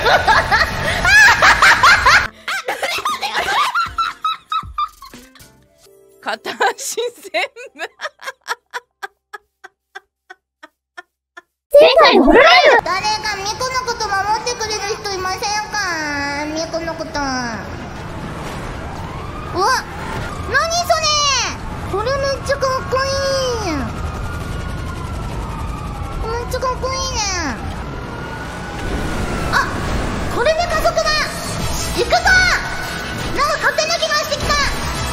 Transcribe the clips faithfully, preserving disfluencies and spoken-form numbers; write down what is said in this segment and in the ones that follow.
片足全部前回のホロライブ。 誰かミコのこと守ってくれる人いませんか？ミコのこと。うわ、何それ。これめっちゃかっこいい。めっちゃかっこいいね。あ、これで加速だ。行くぞ。なんか勝手な気がしてきた。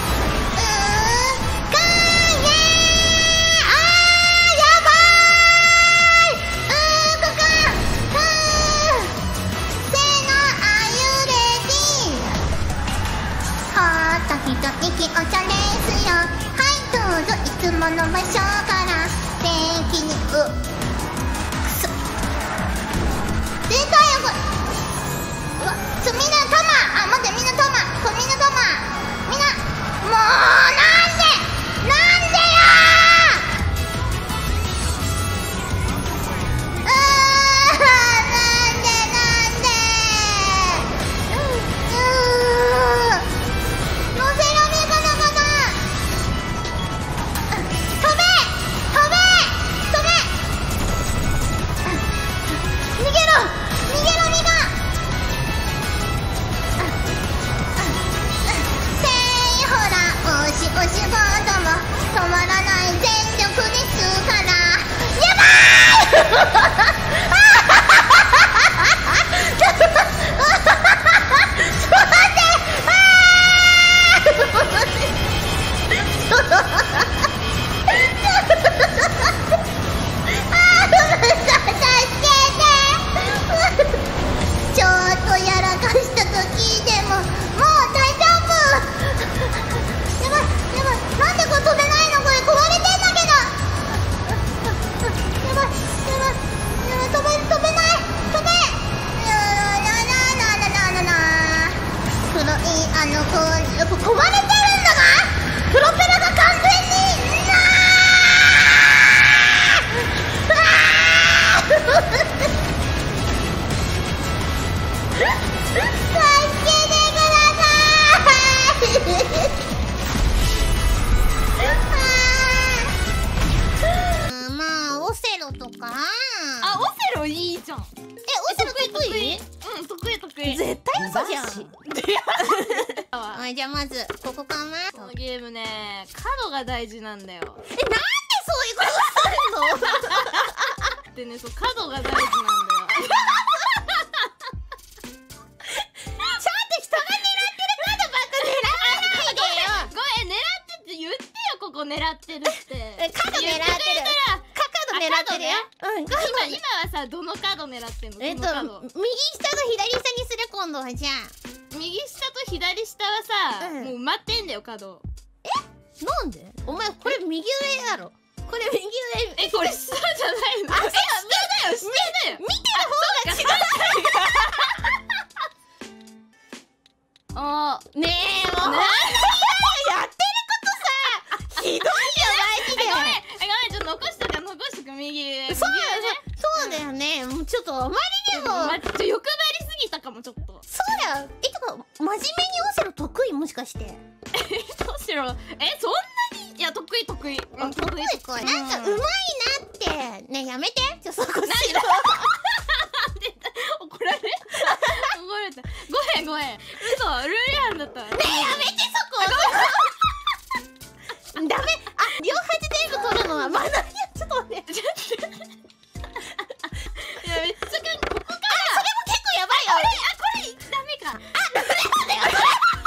一息お茶ですよ。はい、どうぞ。いつもの場所から素敵に。うっ、くそ出たよこれ。うわ、ちょ、みんな玉。あ、待って、みんな玉。これみんな玉。みんなもうなんでなんでよー。あー、なんでなんでうー。乗せられるかなかな。飛べ飛べ飛べ。逃げろ逃げろみが。せい、ほら、おしおしボードも止まらない全力ですから。やばーいちょっと待って。ちょっとやらかした時でももう大丈夫。やばいやばい、なんでこれ飛べないの。これ壊れてんだけど。やばいやばいやばい、飛べ飛べない飛べ。ラララララララ。黒いあの子壊れてるんだが。プロペラが完全になーあー助けてください。まあオセロとか。 あ、オセロいいじゃん。 え、オセロ得意？ うん、得意得意。 絶対嘘じゃん。はい、じゃあまずここかな。 このゲームね、角が大事なんだよ。 え、なんでそういうことするの？ でね、そう、角が大事なんだよ。狙ってるって。 角狙ってる。角狙ってるよ。うん。 今今はさ、どの角狙ってんの？ えっと右下と左下にする。今度はじゃあ右下と左下はさ、もう埋まってんだよ角。 え？なんで？お前これ右上だろ。これ右上。 え、これ下じゃないの？ あ、下だよ。 下だよ。 見てる方が違う。あー、ねえ、もうやってることさひどいよマジで。 ごめんごめん、ちょっと残しとか残しとか右上。 そうそうだよね。もうちょっとあまりにもま、ちょ、欲張りすぎたかもちょっと。 そうだよ。え、てか真面目にオセロ得意？もしかしてえ、どうしろ。え、そんなに。いや、得意得意。 得意か。なんかうまいなってね。やめて。ちょ、そこしろ。 怒られ怒られた。ごめんごめん。嘘、ルール違反だった。ねえ、やめてそこ。ダメ。あ、両端全部取るのはマナーや。ちょっと待って。いや、めっちゃか、ここから。あ、それも結構やばいよ。 あ、これダメか。 あ、ダメだよ。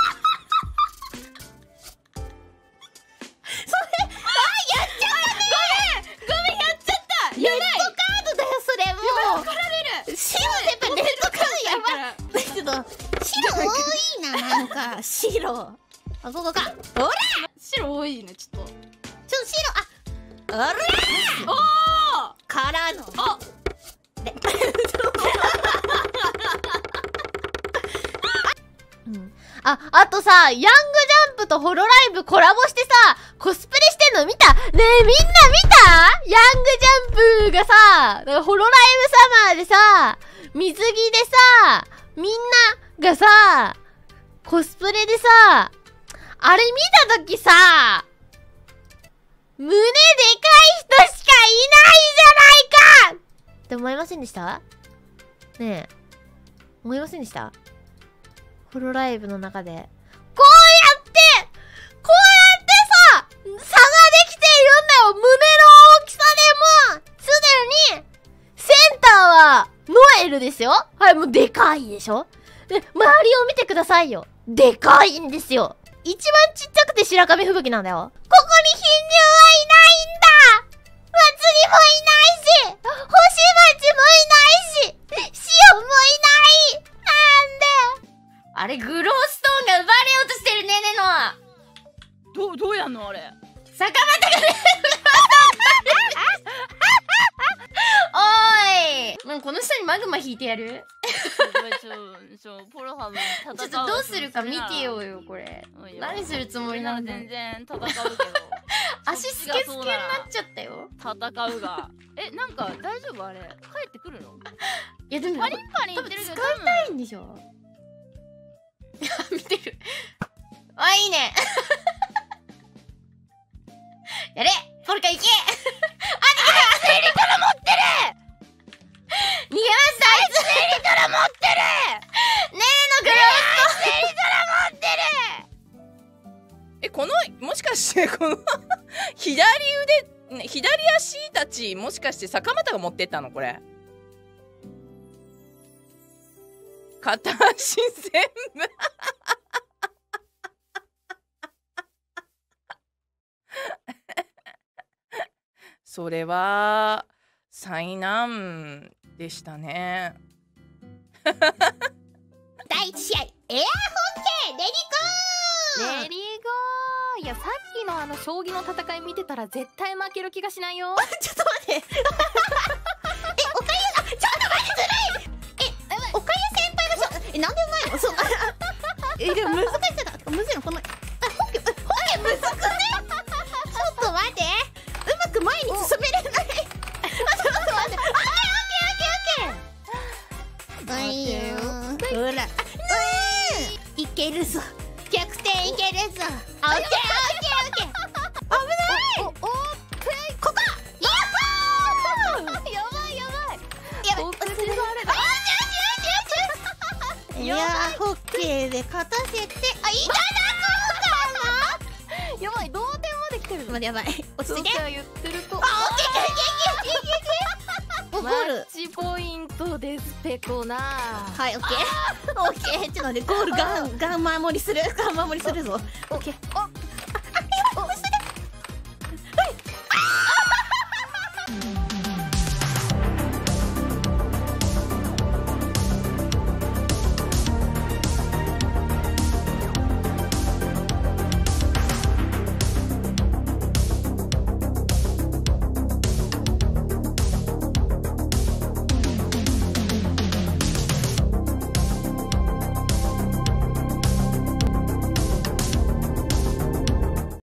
それ、あ、やっちゃったね。 ごめんごめん、やっちゃった。 レッドカードだよそれ。もう怒られる。 白やっぱレッドカードやばい。ちょっと白多いな。なんか白。あ、ここか。ほら、 白多いね、ちょっと。 ちょっと白。あ、あれ。 おお。 からの。 あ。 あ、あとさ、ヤングジャンプとホロライブコラボしてさ、コスプレしてんの見たねえ、みんな見たヤングジャンプがさ、だからホロライブサマーでさ、水着でさ、みんながさ、コスプレでさ、あれ見たときさ、胸でかい人しかいないじゃないかって思いませんでした？ねえ。思いませんでした？ホロライブの中で。こうやってこうやってさ、差ができているんだよ。胸の大きさでも、すでに、センターは、ノエルですよ。はい、もうでかいでしょ？で、周りを見てくださいよ。でかいんですよ。一番ちっちゃくて白神吹雪なんだよ。ここに貧乳はいないんだ！祭りもいないし、星町もいないし、シオンもいない！なんで？あれ、グローストーンが奪われようとしてるねねの。 どうどうやんのあれ。 坂本がねおーい、もうこの下にマグマ引いてやる。 ちょちょポロハム戦う。 ちょっとどうするか見てよよこれ。何するつもりなんだよ。 全然戦うけど。 足スケスケになっちゃったよ。 戦うが。え、なんか大丈夫あれ？帰ってくるの？ いやでもパリンパリン言ってるけど使いたいんでしょ。見てる。あ、いいね。やれポルカ行け。あ、逃げた。セリトラ持ってる。逃げました。あいつセリトラ持ってる。ねえのグロースセリトラ持ってる。 え、このもしかしてこの左腕、ね、左足たちもしかして坂本が持ってったのこれ。片足全部それは災難でしたね。 だいいち試合エアホッケーレディゴーレディーゴー。いや、さっきのあの将棋の戦い見てたら絶対負ける気がしないよ。 ちょっと待ってえ、おかゆ、あ、ちょっと待ってずるいえ、おかゆ先輩がしょえ、なんでうまいのそうえ、でも難しさだむずいのこのあ、ホッケー、ホッケーむずくねちょっと待ってうまく前に進めれないあ、ちょっと待ってオッケーオッケーオッケーはいよほらいけるぞ逆転いけるぞオッケーオッケーオッケー危ないお、お、お、ここやったーやばいやばいやばいお口があれだ。 いやーホッケーで勝たせてあ、いただこうかなやばい、同点まで来てる。 まだやばい落ち着いてそう言ってると。 あ、オッケーオッケーオッケーオッケーオッケーゴマールッチポイントですペコな。 はいオッケーオッケーちょっと待ってゴールガンガン守りするガン守りするぞオッケーあ、